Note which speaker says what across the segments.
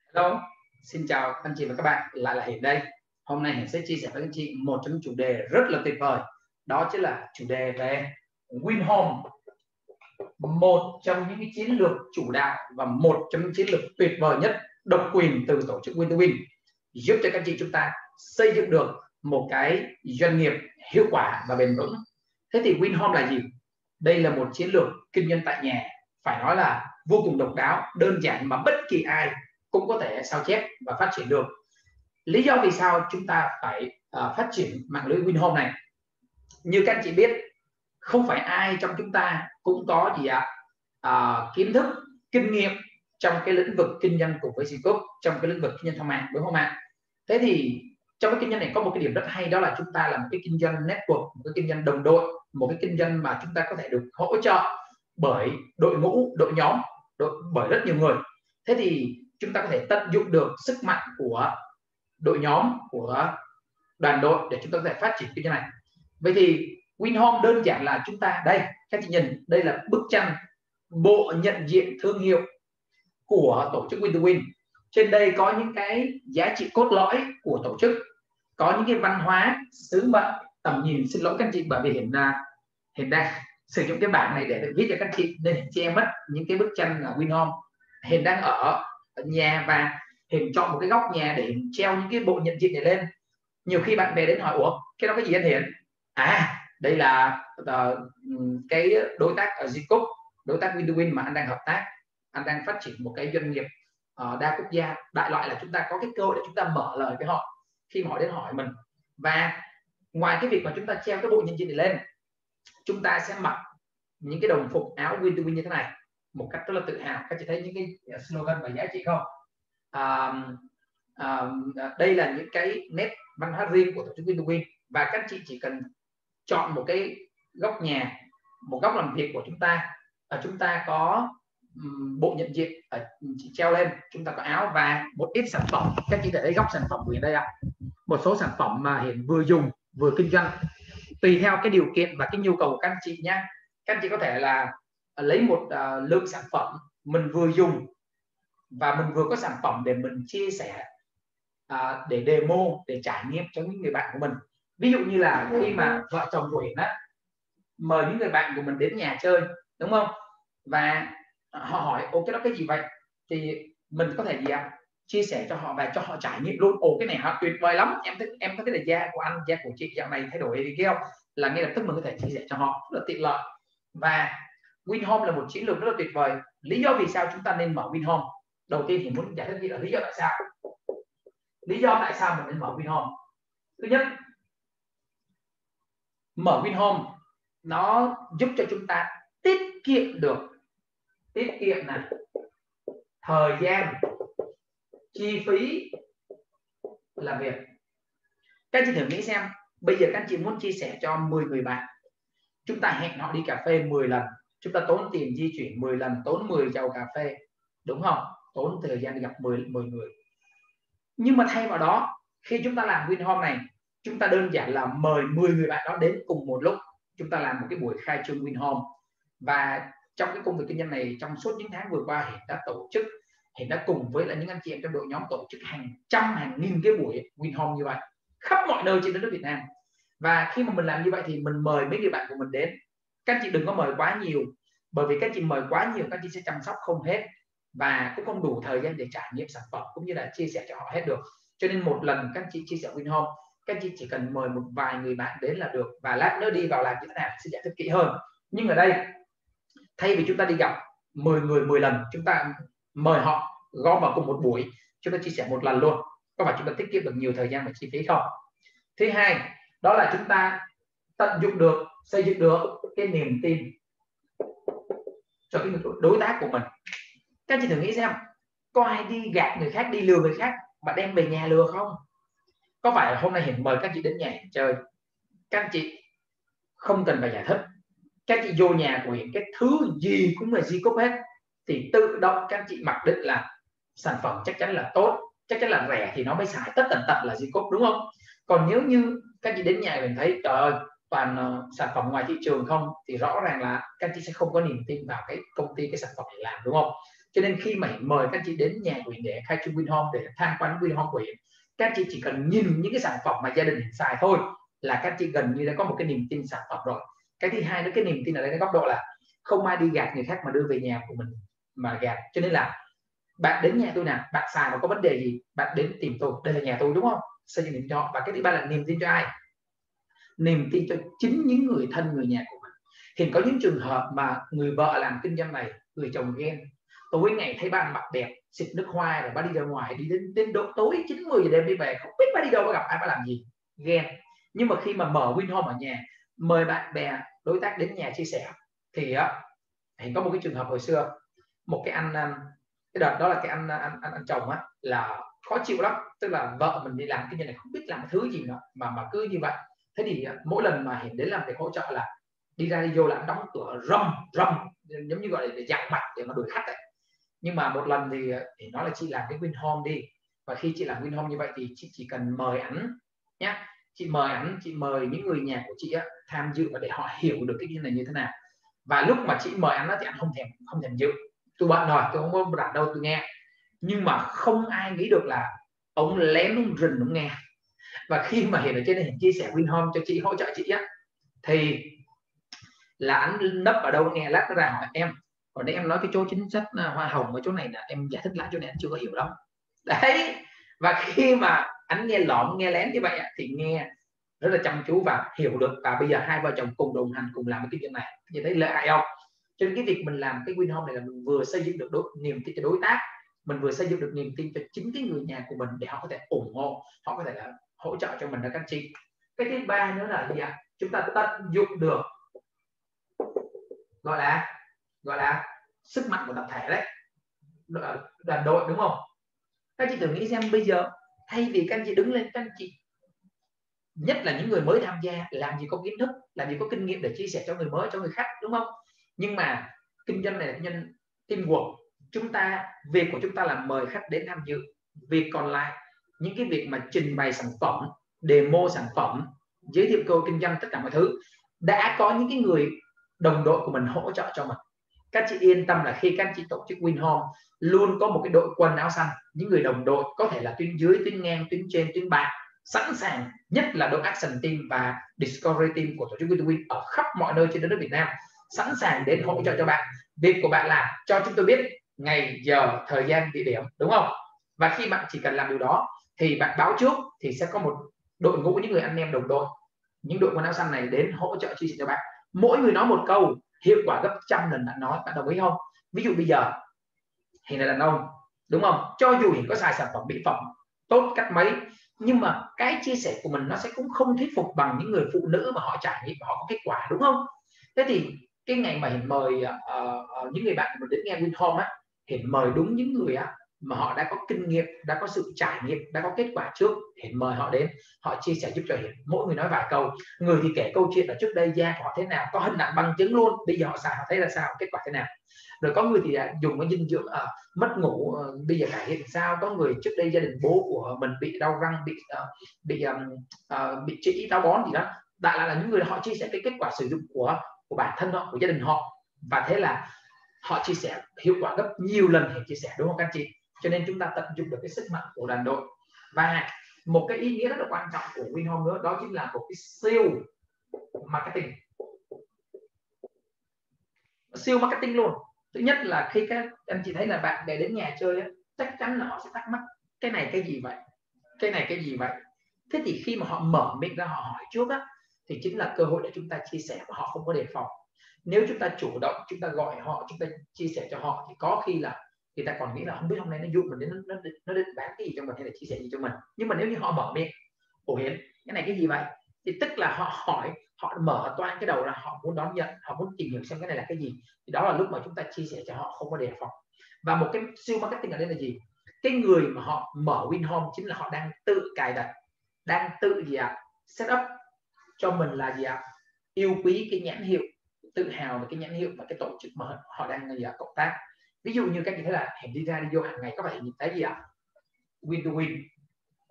Speaker 1: Hello, xin chào anh chị và các bạn, lại là Hiển đây. Hôm nay Hiển sẽ chia sẻ với anh chị một trong những chủ đề rất là tuyệt vời. Đó chính là chủ đề về Winhome, một trong những cái chiến lược chủ đạo và một trong những chiến lược tuyệt vời nhất, độc quyền từ tổ chức Win2Win, giúp cho các anh chị chúng ta xây dựng được một cái doanh nghiệp hiệu quả và bền vững. Thế thì Winhome là gì? Đây là một chiến lược kinh doanh tại nhà, phải nói là vô cùng độc đáo, đơn giản mà bất kỳ ai cũng có thể sao chép và phát triển được. Lý do vì sao chúng ta phải phát triển mạng lưới Winhome này? Như các anh chị biết, không phải ai trong chúng ta cũng có kiến thức, kinh nghiệm trong cái lĩnh vực kinh doanh cùng với Zcop, trong cái lĩnh vực kinh doanh thương mại, đúng không ạ? Thế thì trong cái kinh doanh này có một cái điểm rất hay, đó là chúng ta là một cái kinh doanh network, một cái kinh doanh đồng đội, một cái kinh doanh mà chúng ta có thể được hỗ trợ bởi đội ngũ, đội nhóm, bởi rất nhiều người. Thế thì chúng ta có thể tận dụng được sức mạnh của đội nhóm, của đoàn đội để chúng ta có thể phát triển kinh doanh này. Vậy thì Winhome đơn giản là chúng ta đây, các chị nhìn, đây là bức tranh bộ nhận diện thương hiệu của tổ chức Win2Win. Trên đây có những cái giá trị cốt lõi của tổ chức, có những cái văn hóa, sứ mệnh, tầm nhìn. Xin lỗi các anh chị bởi vì hiện đang sử dụng cái bảng này để viết cho các anh chị nên che mất những cái bức tranh là Winhome. Hiện đang ở nhà và Hiền chọn một cái góc nhà để treo những cái bộ nhận diện này lên. Nhiều khi bạn bè đến hỏi ủa cái đó cái gì anh Hiền? Đây là cái đối tác ở Zcop, đối tác Win2Win mà anh đang hợp tác, anh đang phát triển một cái doanh nghiệp đa quốc gia. Đại loại là chúng ta có cái cơ hội để chúng ta mở lời với họ khi mà họ đến hỏi mình. Và ngoài cái việc mà chúng ta treo cái bộ nhận diện này lên, chúng ta sẽ mặc những cái đồng phục áo Win2Win như thế này một cách rất là tự hào. Các chị thấy những cái slogan và giá trị không? Đây là những cái nét văn hóa riêng của tổ chức Win2Win, và các chị chỉ cần chọn một cái góc nhà, một góc làm việc của chúng ta có bộ nhận diện chị treo lên, chúng ta có áo và một ít sản phẩm. Các chị thấy góc sản phẩm của Hiền đây ạ. Một số sản phẩm mà Hiền vừa dùng vừa kinh doanh, tùy theo cái điều kiện và cái nhu cầu của các anh chị nhé. Các anh chị có thể là lấy một lượng sản phẩm mình vừa dùng và mình vừa có sản phẩm để mình chia sẻ, để demo, để trải nghiệm cho những người bạn của mình. Ví dụ như là khi mà vợ chồng của Hiển á mời những người bạn của mình đến nhà chơi, đúng không, và họ hỏi ồ cái đó cái gì vậy, thì mình có thể chia sẻ cho họ và cho họ trải nghiệm luôn. Ồ cái này họ tuyệt vời lắm, em có thấy là da của anh, da của chị dạo này thay đổi thì kia không, là ngay lập tức mình có thể chia sẻ cho họ, rất là tiện lợi. Và Winhome là một chiến lược rất là tuyệt vời. Lý do vì sao chúng ta nên mở Winhome? Đầu tiên thì muốn giải thích là lý do tại sao. Lý do tại sao mình nên mở Winhome? Thứ nhất, mở Winhome nó giúp cho chúng ta tiết kiệm này, thời gian, chi phí làm việc. Các anh chị thử nghĩ xem, bây giờ các anh chị muốn chia sẻ cho 10 người bạn, chúng ta hẹn họ đi cà phê 10 lần, chúng ta tốn tiền di chuyển 10 lần, tốn 10 chầu cà phê, đúng không, tốn thời gian đi gặp 10 người. Nhưng mà thay vào đó, khi chúng ta làm Winhome này, chúng ta đơn giản là mời 10 người bạn đó đến cùng một lúc, chúng ta làm một cái buổi khai trương Winhome. Và trong cái công việc kinh doanh này, trong suốt những tháng vừa qua, Hiển đã tổ chức, Hiển đã cùng với là những anh chị em trong đội nhóm tổ chức hàng trăm, hàng nghìn cái buổi Winhome như vậy khắp mọi nơi trên đất nước Việt Nam. Và khi mà mình làm như vậy thì mình mời mấy người bạn của mình đến. Các anh chị đừng có mời quá nhiều, bởi vì các anh chị mời quá nhiều, các anh chị sẽ chăm sóc không hết và cũng không đủ thời gian để trải nghiệm sản phẩm cũng như là chia sẻ cho họ hết được. Cho nên một lần các anh chị chia sẻ Winhome, các anh chị chỉ cần mời một vài người bạn đến là được. Và lát nữa đi vào làm như thế nào sẽ giải thích kỹ hơn. Nhưng ở đây, thay vì chúng ta đi gặp 10 người 10 lần, chúng ta mời họ gom vào cùng một buổi, chúng ta chia sẻ một lần luôn. Có phải chúng ta tiết kiệm được nhiều thời gian và chi phí không? Thứ hai, đó là chúng ta tận dụng được, xây dựng được cái niềm tin cho cái đối tác của mình. Các anh chị thử nghĩ xem, có ai đi gạt người khác, đi lừa người khác mà đem về nhà lừa không? Có phải hôm nay Hiển mời các chị đến nhà chơi, các anh chị không cần phải giải thích, các chị vô nhà của Hiển cái thứ gì cũng là Zcop hết, thì tự động các anh chị mặc định là sản phẩm chắc chắn là tốt, chắc chắn là rẻ thì nó mới xài tất tần tật là Zcop, đúng không? Còn nếu như các chị đến nhà mình thấy trời ơi toàn sản phẩm ngoài thị trường không, thì rõ ràng là các chị sẽ không có niềm tin vào cái công ty, cái sản phẩm để làm, đúng không? Cho nên khi mà mời các anh chị đến nhà của Hiển để khai trương Vinhome, để tham quan Vinhome của Hiển, các anh chị chỉ cần nhìn những cái sản phẩm mà gia đình Hiển xài thôi là các anh chị gần như đã có một cái niềm tin sản phẩm rồi. Cái thứ hai nữa, cái niềm tin ở đây cái góc độ là không ai đi gạt người khác mà đưa về nhà của mình mà gạt. Cho nên là bạn đến nhà tôi nè, bạn xài mà có vấn đề gì bạn đến tìm tôi, đây là nhà tôi, đúng không? Xây dựng niềm tin cho họ. Và cái thứ ba là niềm tin cho ai? Niềm tin cho chính những người thân, người nhà của mình. Thì có những trường hợp mà người vợ làm kinh doanh này, người chồng ghen, tối ngày thấy bạn mặc đẹp, xịt nước hoa rồi bà đi ra ngoài, đi đến độ tối 9-10 giờ đêm đi về, không biết bà đi đâu, bà gặp ai, bà làm gì, ghen. Nhưng mà khi mà mở Vinhome ở nhà, mời bạn bè đối tác đến nhà chia sẻ, thì có một cái trường hợp hồi xưa, một cái anh, cái đợt đó là cái anh chồng á, là khó chịu lắm, tức là vợ mình đi làm cái này không biết làm thứ gì nữa mà cứ như vậy. Thế thì mỗi lần mà Hiển đến làm việc hỗ trợ là đi ra đi vô là đóng cửa rầm giống như gọi là để dặn mặt để mà đuổi khách ấy. Nhưng mà một lần thì nói là chị làm cái Vinhome đi, và khi chị làm Vinhome như vậy thì chị chỉ cần mời ảnh nhé, chị mời ảnh, chị mời những người nhà của chị á, tham dự và để họ hiểu được cái này như thế nào. Và lúc mà chị mời ảnh thì ảnh không thèm dự, tôi bận rồi, tôi không có rảnh đâu tôi nghe. Nhưng mà không ai nghĩ được là ông lén ông rình ông nghe. Và khi mà Hiển ở trên này chia sẻ Vinhome cho chị, hỗ trợ chị á, thì là anh nấp ở đâu nghe, lát nó ra hỏi em, còn đây em nói cái chỗ chính sách hoa hồng ở chỗ này là em giải thích lại chỗ này anh chưa có hiểu lắm đấy. Và khi mà anh nghe lỏm, nghe lén như vậy thì nghe rất là chăm chú và hiểu được, và bây giờ hai vợ chồng cùng đồng hành, cùng làm cái việc này, như thấy lợi hại không? Cho nên cái việc mình làm cái Vinhome này là mình vừa xây dựng được niềm tin cho đối tác, mình vừa xây dựng được niềm tin cho chính cái người nhà của mình để họ có thể ủng hộ, họ có thể là hỗ trợ cho mình, là các chị. Cái thứ ba nữa là gì ạ? Chúng ta tận dụng được gọi là sức mạnh của tập thể đấy, đoàn đội, đúng không? Các chị thử nghĩ xem, bây giờ thay vì các anh chị đứng lên, các anh chị, nhất là những người mới tham gia, làm gì có kiến thức, làm gì có kinh nghiệm để chia sẻ cho người mới, cho người khách, đúng không? Nhưng mà kinh doanh này là kinh doanh teamwork. Chúng ta, việc của chúng ta là mời khách đến tham dự, việc còn lại, những cái việc mà trình bày sản phẩm, demo sản phẩm, giới thiệu cơ hội kinh doanh, tất cả mọi thứ đã có những cái người đồng đội của mình hỗ trợ cho mình. Các chị yên tâm là khi các anh chị tổ chức Vinhome luôn có một cái đội quân áo xanh, những người đồng đội, có thể là tuyến dưới, tuyến ngang, tuyến trên, tuyến bạc, sẵn sàng, nhất là đội action team và discovery team của tổ chức Win2Win ở khắp mọi nơi trên đất nước Việt Nam, sẵn sàng đến hỗ trợ cho bạn. Việc của bạn là cho chúng tôi biết ngày, giờ, thời gian, địa điểm, đúng không? Và khi bạn chỉ cần làm điều đó thì bạn báo trước, thì sẽ có một đội ngũ những người anh em đồng đội, những đội quân áo xanh này đến hỗ trợ chia sẻ cho bạn. Mỗi người nói một câu, hiệu quả gấp trăm lần bạn nói. Bạn đồng ý không? Ví dụ bây giờ Hiển là đàn ông, đúng không? Cho dù Hiển có xài sản phẩm mỹ phẩm tốt cách mấy, nhưng mà cái chia sẻ của mình nó sẽ cũng không thuyết phục bằng những người phụ nữ mà họ trải nghiệm, họ có kết quả, đúng không? Thế thì cái ngày mà Hiển mời những người bạn của mình đến nghe Vinhome á, Hiển mời đúng những người á mà họ đã có kinh nghiệm, đã có sự trải nghiệm, đã có kết quả trước. Hiển mời họ đến, họ chia sẻ giúp cho Hiển, mỗi người nói vài câu. Người thì kể câu chuyện là trước đây da của họ thế nào, có hình ảnh bằng chứng luôn, bây giờ họ xài họ thấy là sao, kết quả thế nào. Rồi có người thì dùng cái dinh dưỡng, mất ngủ, bây giờ cải thiện sao. Có người trước đây gia đình bố của mình bị đau răng, bị trĩ, táo bón gì đó, đại là những người họ chia sẻ cái kết quả sử dụng của bản thân họ, của gia đình họ, và thế là họ chia sẻ hiệu quả gấp nhiều lần Hiển chia sẻ, đúng không các anh chị? Cho nên chúng ta tận dụng được cái sức mạnh của đoàn đội. Và một cái ý nghĩa rất là quan trọng của Vinhome nữa, đó chính là một cái siêu marketing. Siêu marketing luôn. Thứ nhất là khi các anh chị thấy là bạn bè đến nhà chơi, chắc chắn là họ sẽ thắc mắc cái này cái gì vậy, cái này cái gì vậy. Thế thì khi mà họ mở miệng ra họ hỏi trước á, thì chính là cơ hội để chúng ta chia sẻ và họ không có đề phòng. Nếu chúng ta chủ động, chúng ta gọi họ, chúng ta chia sẻ cho họ, thì có khi là người ta còn nghĩ là không biết hôm nay nó dụ mình đến, nó đến bán cái gì cho mình hay là chia sẻ gì cho mình. Nhưng mà nếu như họ mở miệng, Ủa Hiển, cái này cái gì vậy, thì tức là họ hỏi, họ mở toan cái đầu ra, họ muốn đón nhận, họ muốn tìm hiểu xem cái này là cái gì. Thì đó là lúc mà chúng ta chia sẻ cho họ không có đề phòng. Và một cái siêu marketing ở đây là gì? Cái người mà họ mở Vinhome chính là họ đang tự cài đặt, đang tự set up cho mình là yêu quý cái nhãn hiệu, tự hào về cái nhãn hiệu và cái tổ chức mà họ đang cộng tác. Ví dụ như các chị thấy là Hiển đi ra đi vô hàng ngày có phải nhìn thấy gì ạ? Win2Win,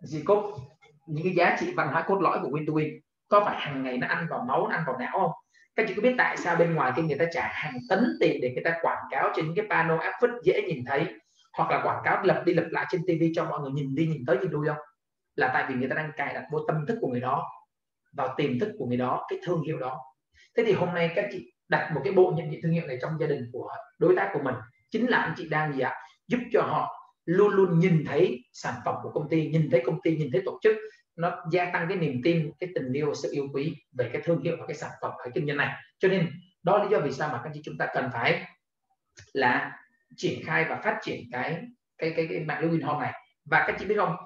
Speaker 1: những cái giá trị văn hóa cốt lõi của Win2Win có phải hàng ngày nó ăn vào máu, nó ăn vào não không? Các chị có biết tại sao bên ngoài khi người ta trả hàng tấn tiền để người ta quảng cáo trên những cái pano áp phích dễ nhìn thấy, hoặc là quảng cáo lặp đi lặp lại trên TV cho mọi người nhìn đi nhìn tới nhìn lui không? Là tại vì người ta đang cài đặt vô tâm thức của người đó, vào tiềm thức của người đó, cái thương hiệu đó. Thế thì hôm nay các chị đặt một cái bộ nhận diện thương hiệu này trong gia đình của đối tác của mình, chính là anh chị đang gì ạ? Giúp cho họ luôn luôn nhìn thấy sản phẩm của công ty, nhìn thấy công ty, nhìn thấy tổ chức, nó gia tăng cái niềm tin, cái tình yêu, sự yêu quý về cái thương hiệu và cái sản phẩm của kinh doanh này. Cho nên đó là lý do vì sao mà các chị chúng ta cần phải là triển khai và phát triển cái mạng lưới Winhome này. Và các chị biết không,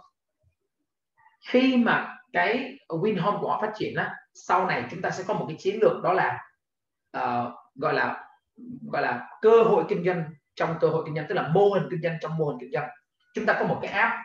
Speaker 1: khi mà cái Winhome của họ phát triển á, sau này chúng ta sẽ có một cái chiến lược, đó là gọi là cơ hội kinh doanh trong cơ hội kinh doanh, tức là mô hình kinh doanh trong mô hình kinh doanh. Chúng ta có một cái app,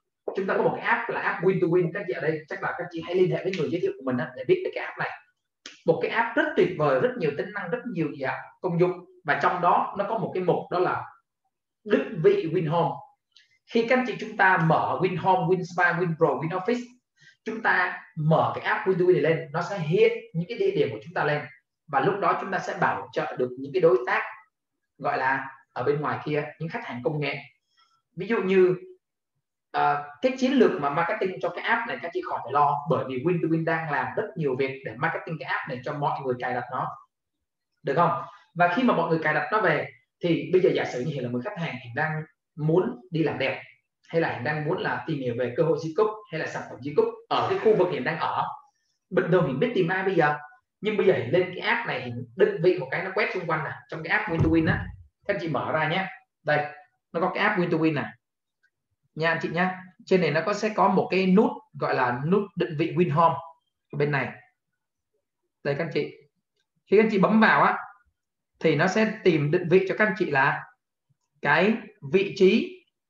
Speaker 1: là app Win to Win. Các chị ở đây chắc là các chị hãy liên hệ với người giới thiệu của mình để biết về cái app này. Một cái app rất tuyệt vời, rất nhiều tính năng, rất nhiều công dụng, và trong đó nó có một cái mục, đó là định vị Winhome. Khi các chị chúng ta mở Winhome, Winspa, Winpro, Winoffice, chúng ta mở cái app Win to Win này lên, nó sẽ hiện những cái địa điểm của chúng ta lên, và lúc đó chúng ta sẽ bảo trợ được những cái đối tác gọi là ở bên ngoài kia, những khách hàng công nghệ. Ví dụ như cái chiến lược mà marketing cho cái app này các chị khỏi phải lo, bởi vì Win to Win đang làm rất nhiều việc để marketing cái app này cho mọi người cài đặt nó, được không? Và khi mà mọi người cài đặt nó về thì bây giờ giả sử như là một khách hàng hiện đang muốn đi làm đẹp, hay là hiện đang muốn là tìm hiểu về cơ hội di cúp hay là sản phẩm di cúp ở cái khu vực hiện đang ở. Bình thường mình biết tìm ai bây giờ, nhưng bây giờ lên cái app này định vị một cái, nó quét xung quanh này, trong cái app Win to Win á, các chị mở ra nhé. Đây nó có cái app Win to Win này nha anh chị nhé. Trên này nó sẽ có một cái nút gọi là nút định vị Winhome bên này. Đây các anh chị, khi các anh chị bấm vào á thì nó sẽ tìm định vị cho các anh chị là cái vị trí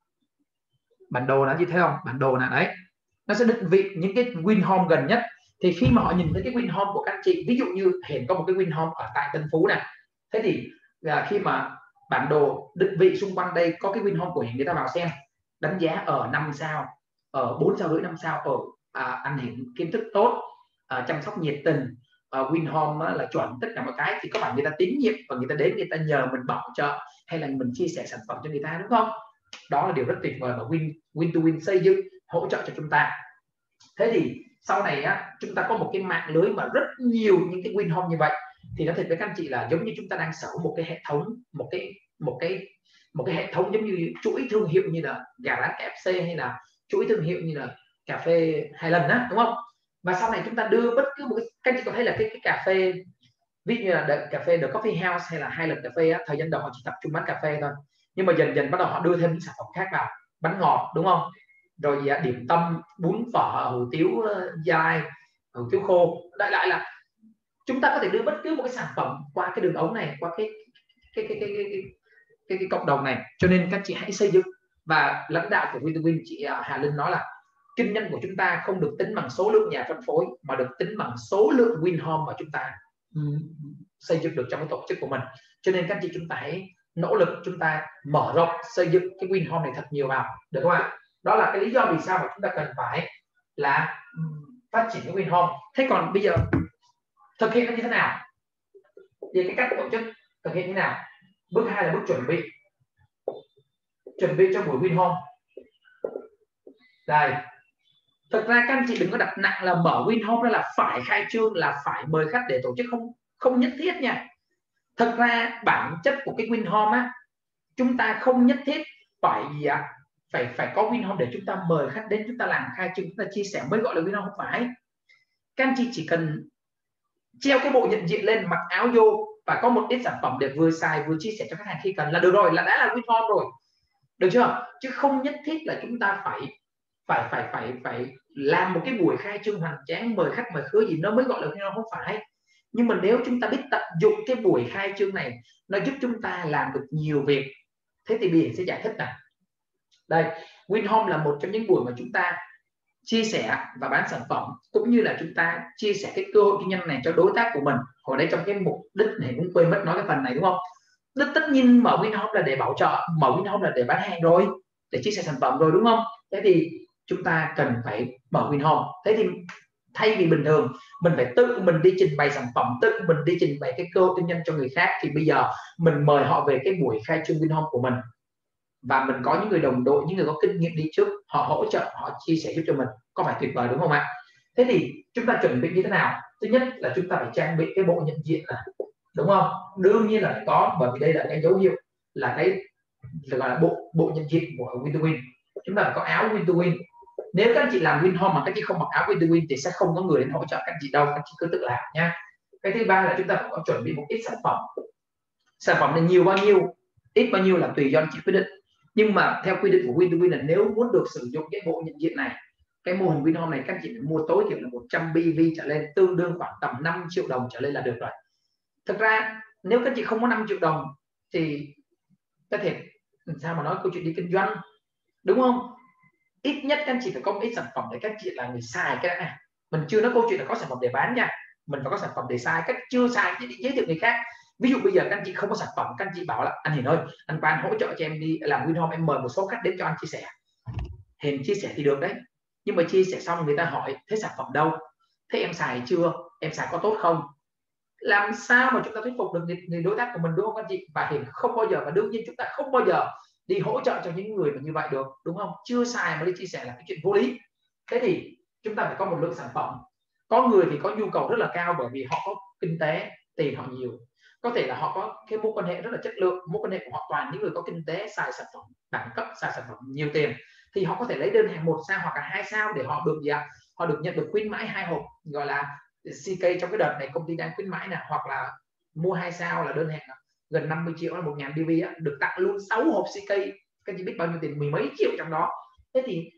Speaker 1: bản đồ là gì, thấy không? Bản đồ là đấy, nó sẽ định vị những cái Winhome gần nhất. Thì khi mà họ nhìn thấy cái Winhome của các anh chị, ví dụ như hiện có một cái Winhome ở tại Tân Phú này, thế thì khi mà bản đồ định vị xung quanh đây có cái Winhome của hiện, người ta vào xem, đánh giá ở 5 sao, ở 4 sao rưỡi 5 sao, ở ăn hiện kiến thức tốt, chăm sóc nhiệt tình, Winhome là chuẩn tất cả mọi cái, thì có phải người ta tín nhiệm và người ta đến, người ta nhờ mình bảo trợ hay là mình chia sẻ sản phẩm cho người ta, đúng không? Đó là điều rất tuyệt vời mà Win to Win xây dựng hỗ trợ cho chúng ta. Thế thì sau này á, chúng ta có một cái mạng lưới mà rất nhiều những cái Winhome như vậy, thì nói thật với các anh chị là giống như chúng ta đang sở một cái hệ thống, một cái hệ thống giống như chuỗi thương hiệu như là gà rán KFC, hay là chuỗi thương hiệu như là cà phê Highlands á, đúng không? Và sau này chúng ta đưa bất cứ một cái, các anh chị có thấy là cái cà phê, ví dụ như là cà phê The Coffee House hay là Highlands cà phê á, thời gian đầu họ chỉ tập trung bán cà phê thôi, nhưng mà dần dần bắt đầu họ đưa thêm những sản phẩm khác vào, bánh ngọt, đúng không? Rồi điểm tâm, bún phở, hủ tiếu Gia Lai, hủ tiếu khô. Đại lại là chúng ta có thể đưa bất cứ một cái sản phẩm qua cái đường ống này, qua cái cộng đồng này. Cho nên các chị hãy xây dựng, và lãnh đạo của Win to Win, chị Hà Linh nói là kinh doanh của chúng ta không được tính bằng số lượng nhà phân phối, mà được tính bằng số lượng Winhome mà chúng ta xây dựng được trong cái tổ chức của mình. Cho nên các chị chúng ta hãy nỗ lực, chúng ta mở rộng xây dựng cái Winhome này thật nhiều vào, được không ạ? Đó là cái lý do vì sao mà chúng ta cần phải là phát triển cái Winhome. Thế còn bây giờ thực hiện nó như thế nào? Về cái cách tổ chức thực hiện như thế nào? Bước 2 là bước chuẩn bị cho buổi Winhome. Đây, thực ra các anh chị đừng có đặt nặng là mở Winhome đó là phải khai trương, là phải mời khách để tổ chức, không nhất thiết nha. Thực ra bản chất của cái Winhome á, chúng ta không nhất thiết phải có Winhome để chúng ta mời khách đến, chúng ta làm khai trương, chúng ta chia sẻ mới gọi là Winhome, không phải. Các anh chị chỉ cần treo cái bộ nhận diện lên, mặc áo vô và có một ít sản phẩm để vừa xài vừa chia sẻ cho khách hàng khi cần là được rồi, là đã là Winhome rồi, được chưa? Chứ không nhất thiết là chúng ta phải làm một cái buổi khai trương hoành tráng, mời khách mời khứa gì nó mới gọi là Winhome, không phải. Nhưng mà nếu chúng ta biết tận dụng cái buổi khai trương này, nó giúp chúng ta làm được nhiều việc. Thế thì Biển sẽ giải thích này. Đây, Winhome là một trong những buổi mà chúng ta chia sẻ và bán sản phẩm, cũng như là chúng ta chia sẻ cái cơ hội kinh doanh này cho đối tác của mình. Hồi đấy trong cái mục đích này cũng quên mất nói cái phần này, đúng không? Tất nhiên mở Winhome là để bảo trợ, mở Winhome là để bán hàng rồi, để chia sẻ sản phẩm rồi, đúng không? Thế thì chúng ta cần phải mở Winhome. Thế thì Thay vì bình thường mình phải tự mình đi trình bày sản phẩm, tự mình đi trình bày cái cơ hội kinh doanh cho người khác, thì bây giờ mình mời họ về cái buổi khai trương Vinhome của mình, và mình có những người đồng đội, những người có kinh nghiệm đi trước, họ hỗ trợ, họ chia sẻ giúp cho mình, có phải tuyệt vời đúng không ạ? Thế thì chúng ta chuẩn bị như thế nào? Thứ nhất là chúng ta phải trang bị cái bộ nhận diện này, đúng không? Đương nhiên là phải có, bởi vì đây là cái dấu hiệu, là cái gọi là bộ nhận diện của Win to Win. Chúng ta phải có áo Win to Win. Nếu các anh chị làm Vinhome mà các chị không mặc áo Win to Win thì sẽ không có người đến hỗ trợ các anh chị đâu, các anh chị cứ tự làm nhá. Cái thứ ba là chúng ta phải có chuẩn bị một ít sản phẩm. Sản phẩm này nhiều bao nhiêu, ít bao nhiêu là tùy do anh chị quyết định. Nhưng mà theo quy định của Win to Win là nếu muốn được sử dụng cái bộ nhận diện này, cái mô hình Vinhome này, các anh chị phải mua tối thiểu là 100 BV trở lên, tương đương khoảng tầm 5 triệu đồng trở lên là được rồi. Thực ra nếu các chị không có 5 triệu đồng thì có thể sao mà nói câu chuyện đi kinh doanh, đúng không? Ít nhất các anh chị phải có một ít sản phẩm để các chị là người xài cái này. Mình chưa nói câu chuyện là có sản phẩm để bán nha, mình phải có sản phẩm để xài, cách chưa xài thì giới thiệu người khác. Ví dụ bây giờ các anh chị không có sản phẩm, các anh chị bảo là anh Hiền ơi, anh Phan hỗ trợ cho em đi làm Vinhome, em mời một số khách đến cho anh chia sẻ. Hiền chia sẻ thì được đấy, nhưng mà chia sẻ xong người ta hỏi thế sản phẩm đâu, thế em xài chưa, em xài có tốt không, làm sao mà chúng ta thuyết phục được người đối tác của mình, đúng không anh chị? Và Hiền không bao giờ, và đương nhiên chúng ta không bao giờ đi hỗ trợ cho những người mà như vậy được, đúng không? Chưa xài mà đi chia sẻ là cái chuyện vô lý. Thế thì chúng ta phải có một lượng sản phẩm. Có người thì có nhu cầu rất là cao bởi vì họ có kinh tế, tiền họ nhiều, có thể là họ có cái mối quan hệ rất là chất lượng, mối quan hệ của họ toàn những người có kinh tế, xài sản phẩm đẳng cấp, xài sản phẩm nhiều tiền, thì họ có thể lấy đơn hàng 1 sao hoặc là 2 sao để họ được gì ạ? Họ được nhận được khuyến mãi 2 hộp, gọi là CK trong cái đợt này công ty đang khuyến mãi nè, hoặc là mua 2 sao là đơn hàng gần 50 triệu là 1.000 BV á, được tặng luôn 6 hộp CK. Các chị biết bao nhiêu tiền, mười mấy triệu trong đó. Thế thì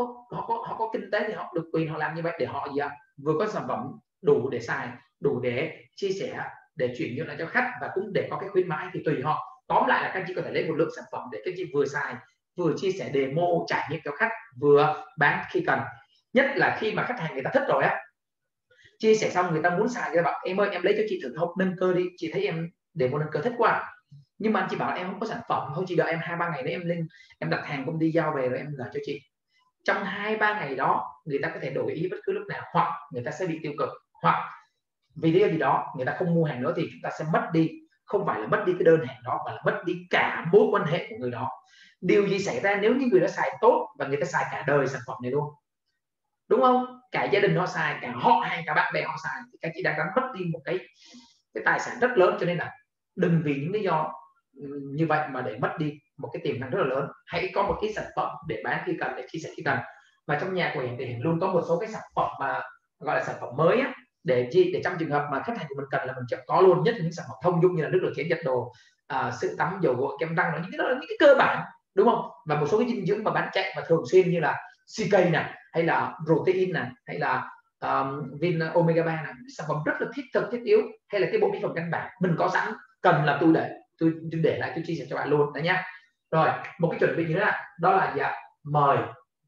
Speaker 1: họ có kinh tế thì họ được quyền họ làm như vậy để họ gì ạ? Vừa có sản phẩm đủ để xài, đủ để chia sẻ, để chuyển nhượng lại cho khách, và cũng để có cái khuyến mãi, thì tùy họ. Tóm lại là các chị có thể lấy một lượng sản phẩm để các chị vừa xài, vừa chia sẻ demo trải nghiệm cho khách, vừa bán khi cần. Nhất là khi mà khách hàng người ta thích rồi á, chia sẻ xong người ta muốn xài, người ta bảo em ơi em lấy cho chị thử hộp nâng cơ đi, chị thấy em để một nâng cơ thích quá, nhưng mà anh chị bảo em không có sản phẩm, thôi chị đợi em 2-3 ngày nữa em lên em đặt hàng công ty giao về rồi em gửi cho chị. Trong 2-3 ngày đó người ta có thể đổi ý bất cứ lúc nào, hoặc người ta sẽ bị tiêu cực, hoặc vì lý do gì đó người ta không mua hàng nữa, thì chúng ta sẽ mất đi, không phải là mất đi cái đơn hàng đó, mà là mất đi cả mối quan hệ của người đó. Điều gì xảy ra nếu như người đó xài tốt và người ta xài cả đời sản phẩm này luôn, đúng không? Cả gia đình họ xài, cả họ hàng, cả bạn bè họ xài, thì các chị đang đánh mất đi một cái tài sản rất lớn. Cho nên là đừng vì những lý do như vậy mà để mất đi một cái tiềm năng rất là lớn. Hãy có một cái sản phẩm để bán khi cần, để chia sẻ khi cần. Và trong nhà của Hiển thì Hiển luôn có một số cái sản phẩm mà gọi là sản phẩm mới á, để trong trường hợp mà khách hàng của mình cần là mình có luôn. Nhất là những sản phẩm thông dụng như là nước rửa chén, giặt đồ, sữa tắm, dầu gội, kem răng, những cái đó là những cái cơ bản, đúng không? Và một số cái dinh dưỡng mà bán chạy và thường xuyên như là CK này, hay là protein này, hay là Vin Omega 3 này, sản phẩm rất là thiết thực, thiết yếu, hay là cái bộ mỹ phẩm căn bản mình có sẵn, cần là tôi để lại, tôi chia sẻ cho bạn luôn đấy nhá. Rồi một cái chuẩn bị như thế này, đó là gì ạ? Mời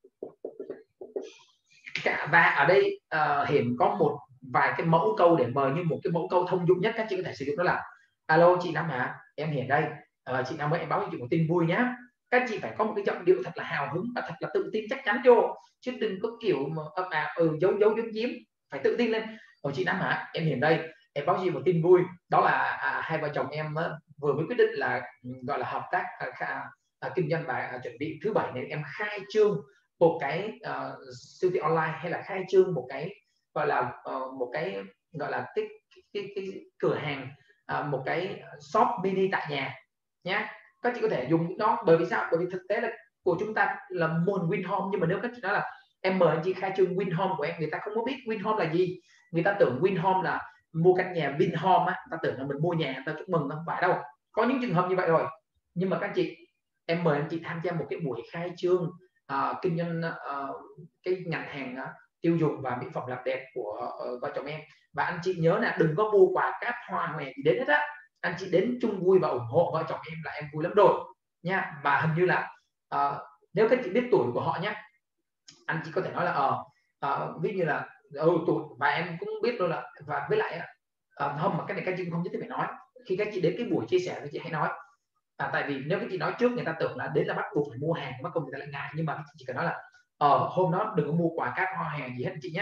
Speaker 1: cả, và ở đây Hiển có một vài cái mẫu câu để mời, như một cái mẫu câu thông dụng nhất các chị có thể sử dụng, đó là alo chị Năm hả, em Hiển đây, chị Năm ơi em báo cho chị một tin vui nhá. Các chị phải có một cái giọng điệu thật là hào hứng và thật là tự tin, chắc chắn vô, chứ đừng có kiểu mà giấu giếm, phải tự tin lên. Chị Năm hả, em Hiển đây, em báo cho chị một tin vui, đó là hai vợ chồng em vừa mới quyết định là gọi là hợp tác kinh doanh, và chuẩn bị thứ Bảy này em khai trương một cái siêu thị online, hay là khai trương một cái gọi là một cái gọi là cái cửa hàng, một cái shop mini tại nhà nhé. Các chị có thể dùng nó, bởi vì sao? Bởi vì thực tế là của chúng ta là môn Vinhome, nhưng mà nếu các chị nói là em mời anh chị khai trương Vinhome của em, người ta không có biết Vinhome là gì, người ta tưởng Vinhome là mua căn nhà Vinhome á, ta tưởng là mình mua nhà ta chúc mừng, không phải đâu. Có những trường hợp như vậy rồi, nhưng mà các chị, em mời anh chị tham gia một cái buổi khai trương kinh doanh cái ngành hàng tiêu dùng và mỹ phẩm làm đẹp của vợ chồng em. Và anh chị nhớ là đừng có mua quà cáp hoa hòe gì đến hết á, anh chị đến chung vui và ủng hộ vợ chồng em là em vui lắm rồi nha. Và hình như là nếu các chị biết tuổi của họ nhé, anh chị có thể nói là ví như là tuổi, và em cũng biết luôn là, và với lại không, mà cái này các chị không nhất thiết phải nói, khi các chị đến cái buổi chia sẻ thì chị hãy nói. Tại vì nếu các chị nói trước người ta tưởng là đến là bắt buộc phải mua hàng, bắt buộc người ta lại ngại, nhưng mà chị chỉ cần nói là hôm đó đừng có mua quà cáp hoa hàng gì hết chị nhé,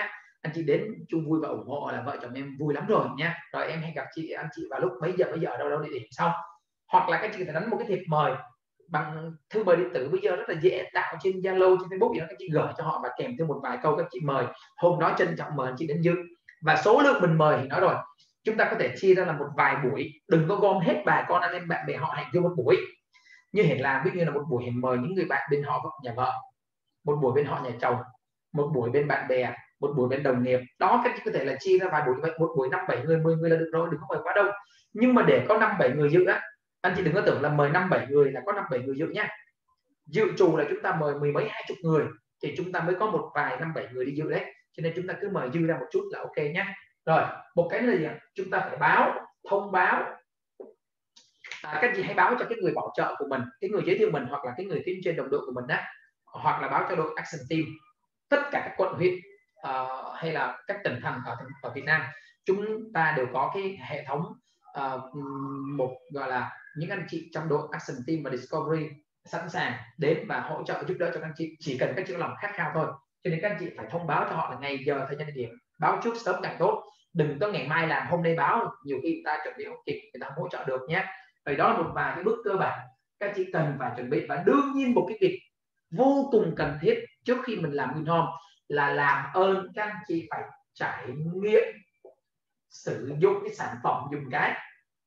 Speaker 1: anh chị đến chung vui và ủng hộ là vợ chồng em vui lắm rồi nhé. Rồi em hẹn gặp anh chị vào lúc mấy giờ ở đâu địa điểm sau, hoặc là các chị có thể đánh một cái thiệp mời bằng thư mời điện tử, bây giờ rất là dễ tạo trên Zalo, trên Facebook gì đó, các chị gửi cho họ và kèm thêm một vài câu các chị mời hôm đó trân trọng mời anh chị đến dự. Và số lượng mình mời thì nói rồi, chúng ta có thể chia ra là một vài buổi, đừng có gom hết bà con anh em bạn bè họ hẹn vô một buổi. Như Hiển làm ví như là một buổi Hiển mời những người bạn bên họ nhà vợ, một buổi bên họ nhà chồng, một buổi bên bạn bè, một buổi bên đồng nghiệp đó, các chị có thể là chia ra vài buổi, một buổi 5-7 người 10 người là được rồi, đừng có mời quá đông. Nhưng mà để có 5-7 người dự á, anh chị đừng có tưởng là mời 5-7 người là có 5-7 người dự nhá. Dự trù là chúng ta mời 10 mấy 20 người thì chúng ta mới có một vài 5-7 người đi dự đấy, cho nên chúng ta cứ mời dư ra một chút là ok nhé. Rồi một cái là gì? Chúng ta phải thông báo, các chị hãy báo cho cái người bảo trợ của mình, cái người giới thiệu mình, hoặc là cái người tuyên truyền đồng đội của mình đó, hoặc là báo cho đội action team, tất cả các quận huyện hay là các tỉnh thành ở Việt Nam. Chúng ta đều có cái hệ thống một gọi là những anh chị trong đội action team và discovery sẵn sàng đến và hỗ trợ giúp đỡ cho các anh chị, chỉ cần các chị lòng khát khao thôi. Cho nên các anh chị phải thông báo cho họ là ngày giờ thời gian địa điểm, báo trước sớm càng tốt, đừng có ngày mai làm hôm nay báo, nhiều khi người ta chuẩn bị không kịp, người ta hỗ trợ được nhé. Vậy đó là một vài cái bước cơ bản các chị cần phải chuẩn bị. Và đương nhiên một cái việc vô cùng cần thiết trước khi mình làm Winhome là làm ơn các anh chị phải trải nghiệm sử dụng cái sản phẩm dùng cái.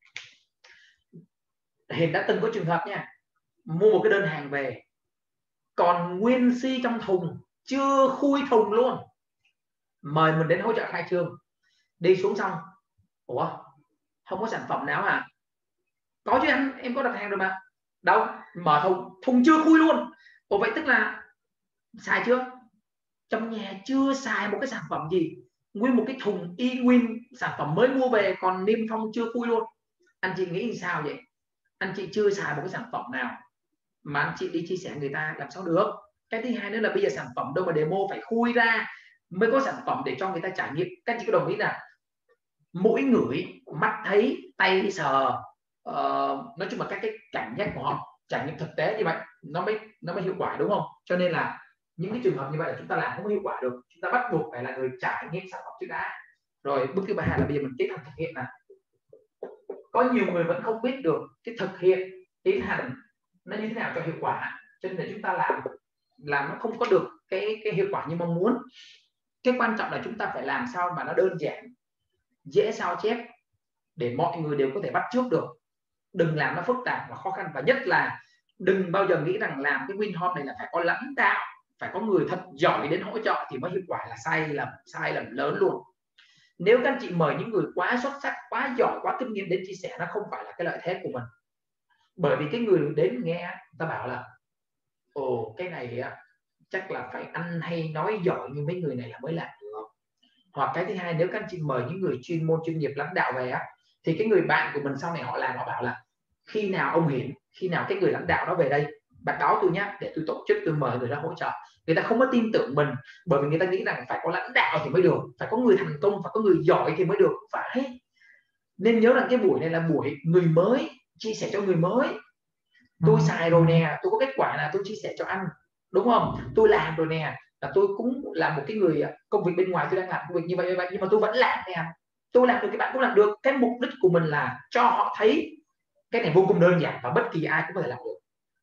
Speaker 1: Hiền đã từng có trường hợp nha, mua một cái đơn hàng về còn nguyên si trong thùng, chưa khui thùng luôn, mời mình đến hỗ trợ khai trương, đi xuống xong ủa không có sản phẩm nào hả? Có chứ anh, em có đặt hàng rồi mà. Đâu? Mở thùng chưa khui luôn. Ủa vậy tức là xài chưa? Trong nhà chưa xài một cái sản phẩm gì, nguyên một cái thùng y nguyên sản phẩm mới mua về còn niêm phong chưa khui luôn. Anh chị nghĩ sao vậy? Anh chị chưa xài một cái sản phẩm nào mà anh chị đi chia sẻ người ta làm sao được? Cái thứ hai nữa là bây giờ sản phẩm đâu mà demo, phải khui ra mới có sản phẩm để cho người ta trải nghiệm. Các chị có đồng ý là mũi ngửi, mắt thấy, tay sờ, nói chung là các cái cảm giác của họ trải nghiệm thực tế như vậy nó mới hiệu quả, đúng không? Cho nên là những cái trường hợp như vậy là chúng ta làm không có hiệu quả được, chúng ta bắt buộc phải là người trải nghiệm sản phẩm trước đã. Rồi bước thứ ba là bây giờ mình tiến hành thực hiện. Có nhiều người vẫn không biết được cái thực hiện tiến hành nó như thế nào cho hiệu quả, cho nên là chúng ta làm nó không có được cái hiệu quả như mong muốn. Cái quan trọng là chúng ta phải làm sao mà nó đơn giản, dễ sao chép để mọi người đều có thể bắt chước được, đừng làm nó phức tạp và khó khăn. Và nhất là đừng bao giờ nghĩ rằng làm cái Winhome này là phải có lãnh đạo, phải có người thật giỏi đến hỗ trợ thì mới hiệu quả, là sai lầm lớn luôn. Nếu các anh chị mời những người quá xuất sắc, quá giỏi, quá kinh nghiệm đến chia sẻ, nó không phải là cái lợi thế của mình. Bởi vì cái người đến nghe ta bảo là ồ cái này chắc là phải ăn hay nói giỏi như mấy người này là mới làm được. Hoặc cái thứ hai, nếu các anh chị mời những người chuyên môn chuyên nghiệp lãnh đạo về thì cái người bạn của mình sau này họ làm, họ bảo là khi nào ông Hiển, khi nào cái người lãnh đạo đó về đây bạn báo tôi nhé, để tôi tổ chức, tôi mời người đó hỗ trợ. Người ta không có tin tưởng mình, bởi vì người ta nghĩ rằng phải có lãnh đạo thì mới được, phải có người thành công, phải có người giỏi thì mới được. Phải, nên nhớ rằng cái buổi này là buổi người mới, chia sẻ cho người mới. Tôi xài rồi nè, tôi có kết quả là tôi chia sẻ cho anh, đúng không? Tôi làm rồi nè, là tôi cũng là một cái người công việc bên ngoài, tôi đang làm công việc như vậy nhưng mà tôi vẫn làm nè, tôi làm được, các bạn cũng làm được. Cái mục đích của mình là cho họ thấy cái này vô cùng đơn giản và bất kỳ ai cũng có thể làm được.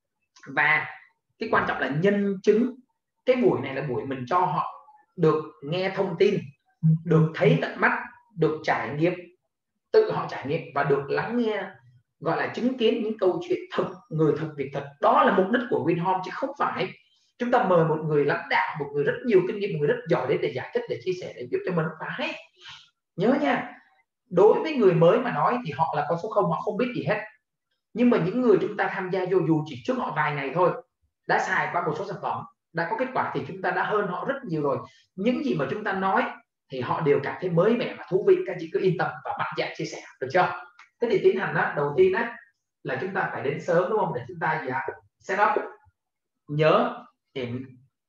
Speaker 1: Và cái quan trọng là nhân chứng. Cái buổi này là buổi mình cho họ được nghe thông tin, được thấy tận mắt, được trải nghiệm, tự họ trải nghiệm và được lắng nghe, gọi là chứng kiến những câu chuyện thực, người thực việc thật. Đó là mục đích của Winhome, chứ không phải chúng ta mời một người lãnh đạo, một người rất nhiều kinh nghiệm, một người rất giỏi đến để giải thích, để chia sẻ, để giúp cho mình. Phải nhớ nha, đối với người mới mà nói thì họ là con số 0, họ không biết gì hết. Nhưng mà những người chúng ta tham gia vô, dù chỉ trước họ vài ngày thôi, đã xài qua một số sản phẩm, đã có kết quả, thì chúng ta đã hơn họ rất nhiều rồi. Những gì mà chúng ta nói thì họ đều cảm thấy mới mẻ và thú vị. Các chị cứ yên tâm và mạnh dạn chia sẻ, được chưa? Thế thì tiến hành đầu tiên là chúng ta phải đến sớm, đúng không? Để chúng ta set up. Nhớ em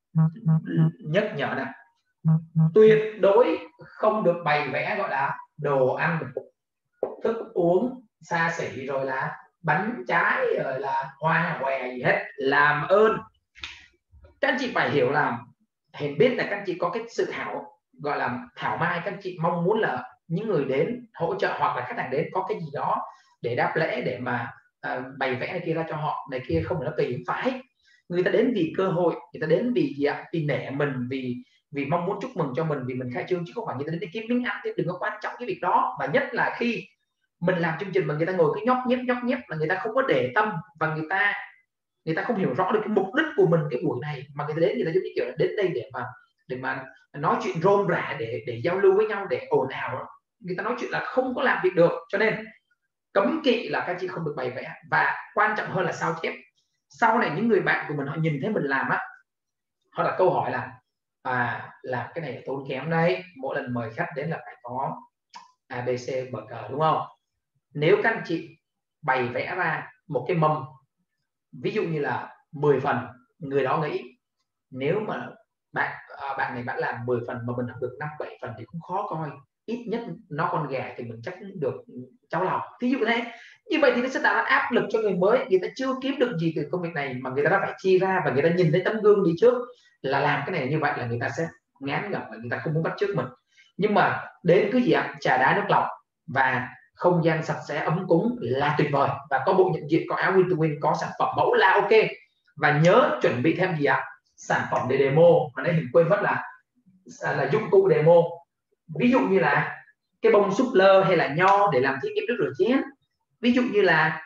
Speaker 1: nhắc nhở nè, tuyệt đối không được bày vẽ gọi là đồ ăn, thức uống xa xỉ, rồi là bánh trái, rồi là hoa hòe gì hết. Làm ơn các anh chị phải hiểu, làm Hiền biết là các anh chị có cái sự gọi là thảo mai, các anh chị mong muốn là những người đến hỗ trợ hoặc là khách hàng đến có cái gì đó để đáp lễ, để mà bày vẽ này kia ra cho họ này kia, không phải nó tùy. Phải, người ta đến vì cơ hội, người ta đến vì gì ạ? Vì nể mình, vì mong muốn chúc mừng cho mình, vì mình khai trương, chứ không phải người ta đến để kiếm miếng ăn. Thì đừng có quan trọng cái việc đó. Và nhất là khi mình làm chương trình mà người ta ngồi cái nhóc nhép là người ta không có để tâm, và người ta không hiểu rõ được cái mục đích của mình cái buổi này, mà người ta đến, người ta giống như kiểu là đến đây để mà nói chuyện rôm rả, để giao lưu với nhau, để ồn ào. Người ta nói chuyện là không có làm việc được. Cho nên cấm kỵ là các chị không được bày vẽ. Và quan trọng hơn là sao chép. Sau này những người bạn của mình họ nhìn thấy mình làm á, họ đặt câu hỏi là làm cái này là tốn kém đấy, mỗi lần mời khách đến là phải có ABC bờ cờ, đúng không? Nếu các anh chị bày vẽ ra một cái mâm, ví dụ như là 10 phần, người đó nghĩ nếu mà bạn này bạn làm 10 phần mà mình học được 5-7 phần thì cũng khó coi, ít nhất nó con gà thì mình chắc được cháu lòng, ví dụ thế. Như vậy thì nó sẽ tạo ra áp lực cho người mới, người ta chưa kiếm được gì từ công việc này mà người ta đã phải chi ra, và người ta nhìn thấy tấm gương đi trước là làm cái này như vậy là người ta sẽ ngán ngẩm và người ta không muốn bắt chước mình. Nhưng mà đến cứ gì ạ, trà đá nước lọc và không gian sạch sẽ ấm cúng là tuyệt vời, và có bộ nhận diện, có áo win to win, có sản phẩm mẫu là ok. Và nhớ chuẩn bị thêm gì ạ? Sản phẩm để demo. Mà nãy mình quên mất là dụng cụ demo. Ví dụ như là cái bông súp lơ hay là nho để làm thí nghiệm nước rửa chén, ví dụ như là